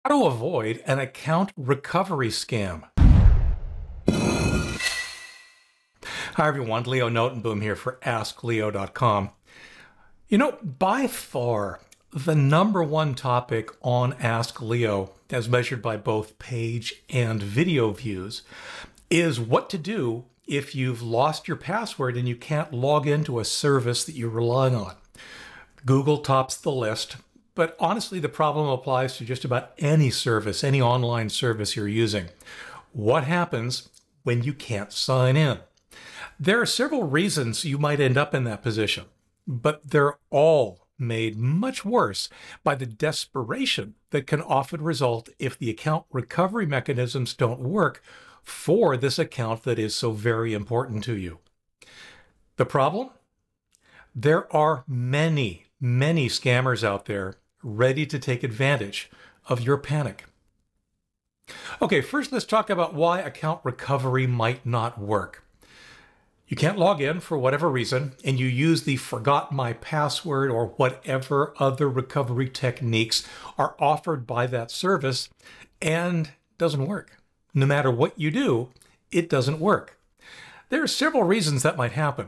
How to avoid an account recovery scam. Hi everyone, Leo Notenboom here for askleo.com. By far, the number one topic on Ask Leo, as measured by both page and video views, is what to do if you've lost your password and you can't log into a service that you're relying on. Google tops the list, but honestly, the problem applies to just about any service, any online service you're using. What happens when you can't sign in? There are several reasons you might end up in that position, but they're all made much worse by the desperation that can often result if the account recovery mechanisms don't work for this account that is so very important to you. The problem? There are many scammers out there ready to take advantage of your panic. Okay, first let's talk about why account recovery might not work. You can't log in for whatever reason, and you use the forgot my password or whatever other recovery techniques are offered by that service, and it doesn't work. No matter what you do, it doesn't work. There are several reasons that might happen.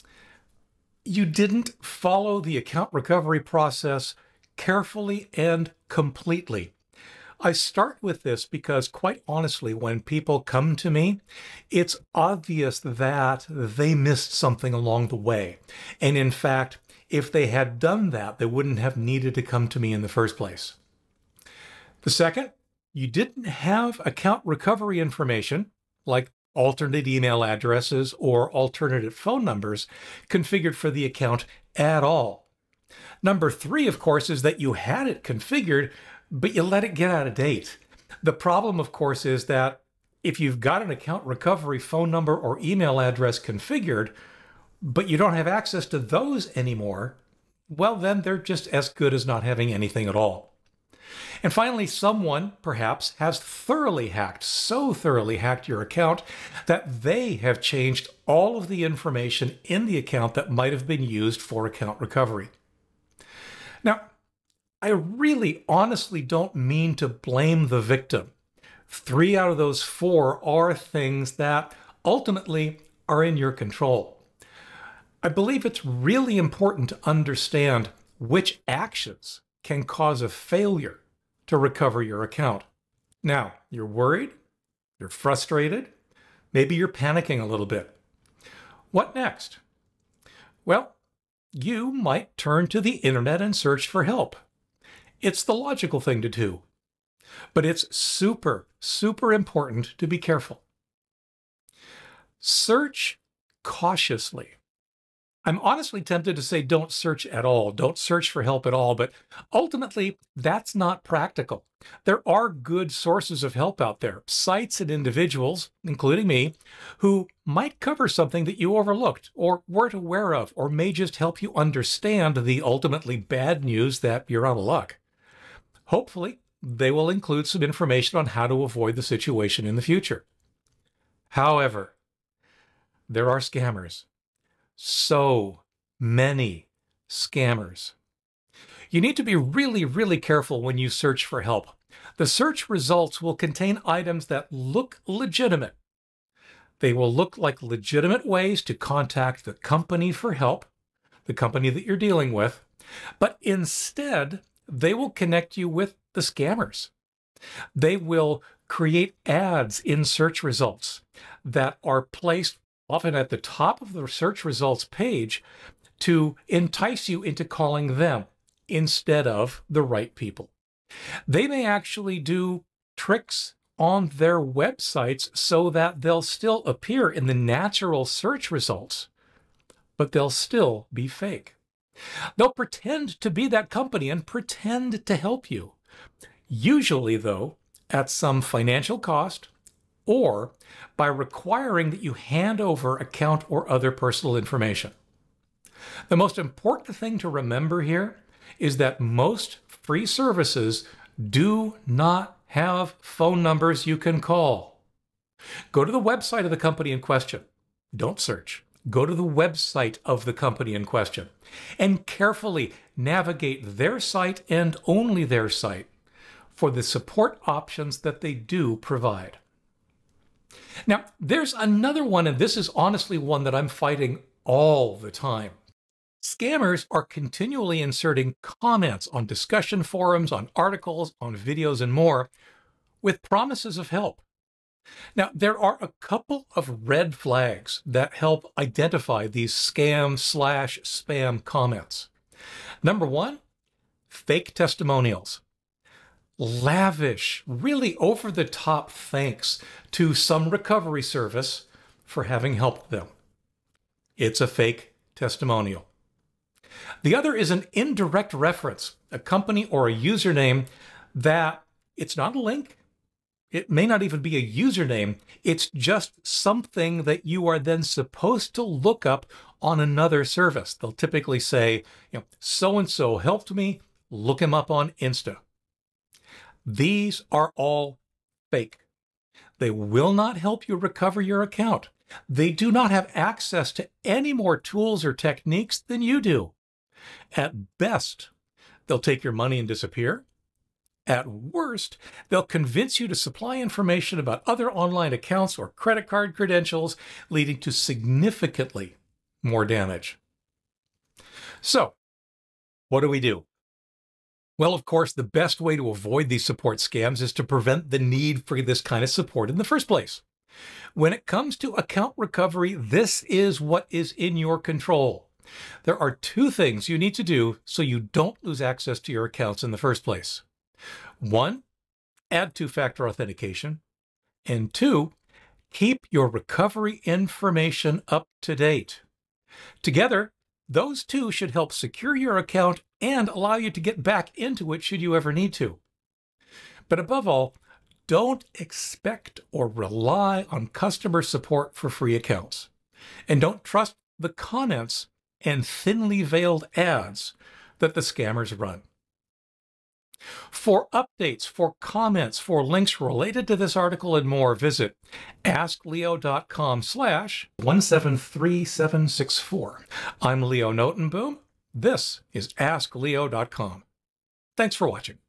You didn't follow the account recovery process carefully and completely. I start with this because, quite honestly, when people come to me, it's obvious that they missed something along the way. And in fact, if they had done that, they wouldn't have needed to come to me in the first place. The second, you didn't have account recovery information, like alternate email addresses or alternative phone numbers, configured for the account at all. Number three, of course, is that you had it configured, but you let it get out of date. The problem, of course, is that if you've got an account recovery phone number or email address configured, but you don't have access to those anymore, well, then they're just as good as not having anything at all. And finally, someone perhaps has so thoroughly hacked your account that they have changed all of the information in the account that might have been used for account recovery. Now, I really honestly don't mean to blame the victim. 3 out of those 4 are things that ultimately are in your control. I believe it's really important to understand which actions can cause a failure to recover your account. Now, you're worried, you're frustrated, maybe you're panicking a little bit. What next? Well, you might turn to the internet and search for help. It's the logical thing to do, but it's super important to be careful. Search cautiously. I'm honestly tempted to say don't search at all, don't search for help at all, but ultimately that's not practical. There are good sources of help out there, sites and individuals, including me, who might cover something that you overlooked or weren't aware of, or may just help you understand the ultimately bad news that you're out of luck. Hopefully, they will include some information on how to avoid the situation in the future. However, there are scammers. So many scammers. You need to be really careful when you search for help. The search results will contain items that look legitimate. They will look like legitimate ways to contact the company for help, the company that you're dealing with, but instead, they will connect you with the scammers. They will create ads in search results that are placed often at the top of the search results page to entice you into calling them instead of the right people. They may actually do tricks on their websites so that they'll still appear in the natural search results, but they'll still be fake. They'll pretend to be that company and pretend to help you. Usually, though, at some financial cost, or by requiring that you hand over account or other personal information. The most important thing to remember here is that most free services do not have phone numbers you can call. Go to the website of the company in question. Don't search. Go to the website of the company in question and carefully navigate their site and only their site for the support options that they do provide. Now, there's another one, and this is honestly one that I'm fighting all the time. Scammers are continually inserting comments on discussion forums, on articles, on videos, and more with promises of help. Now, there are a couple of red flags that help identify these scam/spam comments. Number one, fake testimonials. Lavish, really over-the-top thanks to some recovery service for having helped them. It's a fake testimonial. The other is an indirect reference, a company or a username that it's not a link. It may not even be a username. It's just something that you are then supposed to look up on another service. They'll typically say, so-and-so helped me, look him up on Insta. These are all fake. They will not help you recover your account. They do not have access to any more tools or techniques than you do. At best, they'll take your money and disappear. At worst, they'll convince you to supply information about other online accounts or credit card credentials, leading to significantly more damage. So, what do we do? Well, of course, the best way to avoid these support scams is to prevent the need for this kind of support in the first place. When it comes to account recovery, this is what is in your control. There are two things you need to do so you don't lose access to your accounts in the first place. One, add two-factor authentication. And two, keep your recovery information up to date. Together, those two should help secure your account and allow you to get back into it should you ever need to. But above all, don't expect or rely on customer support for free accounts. And don't trust the comments and thinly veiled ads that the scammers run. For updates, for comments, for links related to this article and more, visit askleo.com/173764. I'm Leo Notenboom. This is askleo.com. Thanks for watching.